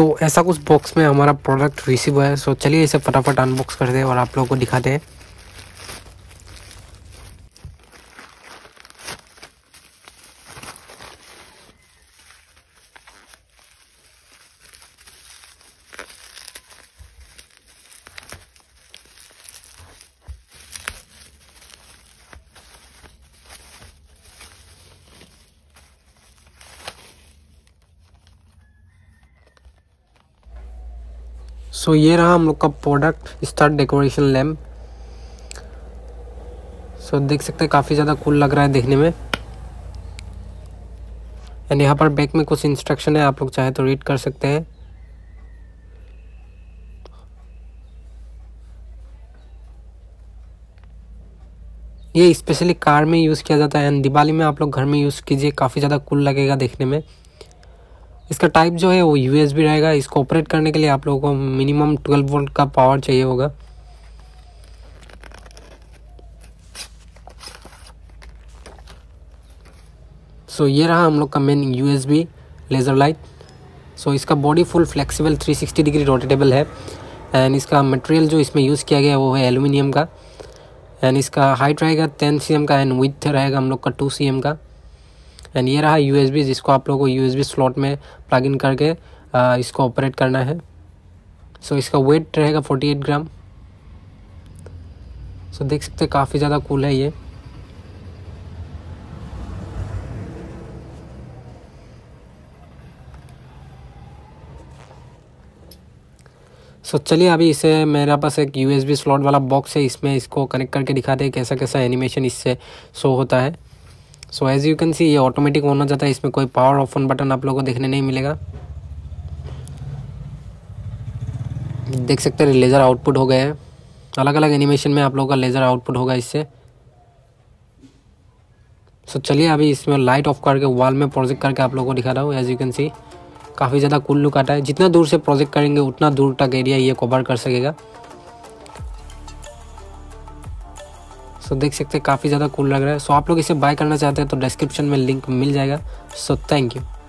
ऐसा कुछ बॉक्स में हमारा प्रोडक्ट रिसीव हुआ है। चलिए इसे फटाफट अनबॉक्स करते हैं और आप लोगों को दिखाते हैं। ये रहा हम लोग का प्रोडक्ट, स्टार डेकोरेशन लैम्प। देख सकते हैं काफ़ी ज़्यादा कूल लग रहा है देखने में। एंड यहाँ पर बैक में कुछ इंस्ट्रक्शन है, आप लोग चाहे तो रीड कर सकते हैं। ये स्पेशली कार में यूज़ किया जाता है एंड दिवाली में आप लोग घर में यूज़ कीजिए, काफ़ी ज़्यादा कूल लगेगा देखने में। इसका टाइप जो है वो USB रहेगा। इसको ऑपरेट करने के लिए आप लोगों को मिनिमम 12 वोल्ट का पावर चाहिए होगा। ये रहा हम लोग का मेन USB लेज़र लाइट। इसका body full flexible 360 degree rotatable है एंड इसका मटेरियल जो इसमें यूज़ किया गया है वो है एल्यूमिनियम का। एंड इसका हाइट रहेगा 10 cm का एंड विड्थ रहेगा हम लोग का 2 cm का। एंड ये रहा USB, जिसको आप लोगों को USB स्लॉट में प्लग इन करके इसको ऑपरेट करना है। इसका वेट रहेगा 48 ग्राम। देख सकते हैं काफ़ी ज़्यादा कूल है ये। चलिए अभी इसे, मेरे पास एक USB स्लॉट वाला बॉक्स है, इसमें इसको कनेक्ट करके दिखाते हैं कैसा कैसा एनिमेशन इससे शो होता है। एज यू कैन सी ये ऑटोमेटिक ऑन हो जाता है, इसमें कोई पावर ऑफ ऑन बटन आप लोगों को देखने नहीं मिलेगा। देख सकते हैं लेज़र आउटपुट हो गए हैं, अलग अलग एनिमेशन में आप लोगों का लेज़र आउटपुट होगा इससे। चलिए अभी इसमें लाइट ऑफ करके वॉल में प्रोजेक्ट करके आप लोगों को दिखा रहा हूँ। एज यू कैन सी काफ़ी ज़्यादा कूल लुक आता है। जितना दूर से प्रोजेक्ट करेंगे उतना दूर तक एरिया ये कवर कर सकेगा। देख सकते हैं काफ़ी ज़्यादा कूल लग रहा है। आप लोग इसे बाय करना चाहते हैं तो डिस्क्रिप्शन में लिंक मिल जाएगा। Thank you.